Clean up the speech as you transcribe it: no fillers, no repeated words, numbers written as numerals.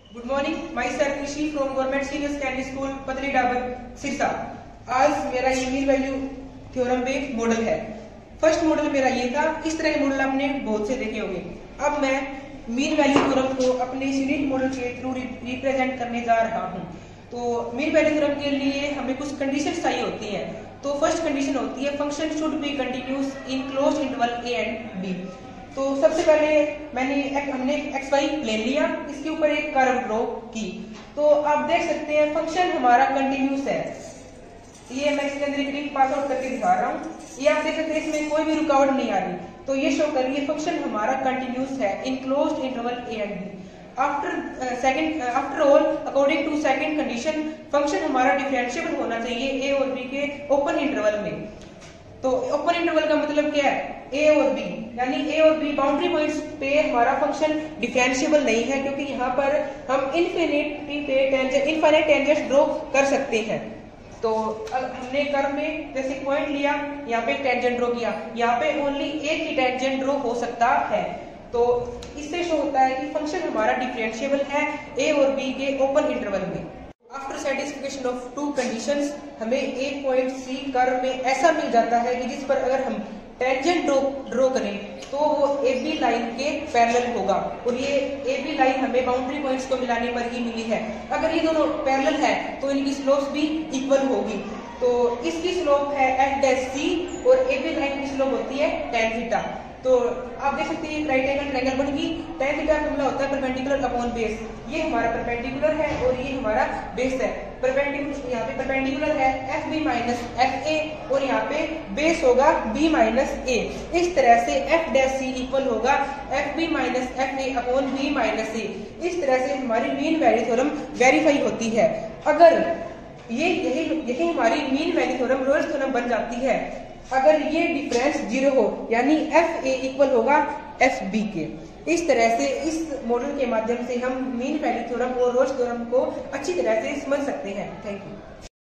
Good morning, myself Rishi from government senior secondary school Patli Dabar Sirsa. आज मेरा ये मीन वैल्यू थ्योरम पे मॉडल है। फर्स्ट मॉडल मेरा ये था, इस तरह के मॉडल आपने बहुत से देखे होंगे। अब मैं मीन वैल्यू थ्योरम को अपने यूनिट मॉडल के थ्रू रिप्रेजेंट करने जा रहा हूँ। तो मीन वैल्यू थ्योरम के लिए हमें कुछ कंडीशन चाहिए होती है। तो फर्स्ट कंडीशन होती है function should be continuous in closed interval A and B. तो सबसे पहले हमने एक्स वाई प्लेन लिया, इसके ऊपर एक कर्व ड्रॉ की। तो आप देख सकते हैं फंक्शन हमारा कंटिन्यूअस है। ये मैं इसके अंदर एक पास आउट करके दिखा रहा हूँ। ये आप देख सकते हैं इसमें कोई भी रुकावट नहीं आ रही। तो ये शो कर रही है फंक्शन हमारा कंटिन्यूअस है in closed interval A and B. After all according to second condition function हमारा डिफरेंशिएबल होना चाहिए ए और बी के ओपन इंटरवल में। तो ओपन इंटरवल का मतलब क्या है? ए और बी, यानी ए और बी बाउंड्री पॉइंट्स पे हमारा फंक्शन डिफरेंशिएबल नहीं है, क्योंकि यहाँ पर हम इनफाइनाइट टेंजेंट ड्रॉ कर सकते हैं। तो हमने कर्व में जैसे पॉइंट लिया, यहाँ पे टेंजेंट ड्रॉ किया, यहाँ पे ओनली एक ही टेंजेंट ड्रॉ हो सकता है। तो इससे शो होता है कि फंक्शन हमारा डिफरेंशिएबल है ए और बी के ओपन इंटरवल में। After satisfication of two conditions हमें एक पॉइंट सी कर्व में ऐसा मिल जाता है कि जिस पर अगर हम टेंजेंट ड्रॉ करें तो वो ए बी लाइन के पैरेलल होगा। और ये ए बी लाइन हमें बाउंड्री पॉइंट्स को मिलाने पर ही मिली है। अगर ये दोनों पैरेलल है तो इनकी स्लोप्स भी इक्वल होगी। तो इसकी स्लोप है एफ डैश सी और ए बी लाइन की स्लोप होती है tan थीटा। तो आप देख सकते हैं राइट एंगल ट्रायंगल बनेगी। tan थीटा का फॉर्मूला होता है परपेंडिकुलर अपॉन बेस। ये हमारा परपेंडिकुलर है और ये हमारा बेस है। परपेंडिकुलर यहाँ पे परपेंडिकुलर है F B minus F A और यहाँ पे बेस होगा बी माइनस ए। इस तरह से एफ डैश सी इक्वल होगा F B minus F A upon B minus A. इस तरह से हमारी मीन वैल्यू थ्योरम वेरीफाई होती है। अगर यही हमारी mean value theorem Rolle's theorem बन जाती है अगर ये डिफरेंस 0 हो, यानी एफ ए इक्वल होगा एफ बी के। इस तरह से इस मॉडल के माध्यम से हम मीन वैल्यू थ्योरम और रोल्स थ्योरम को अच्छी तरह से समझ सकते हैं। Thank you.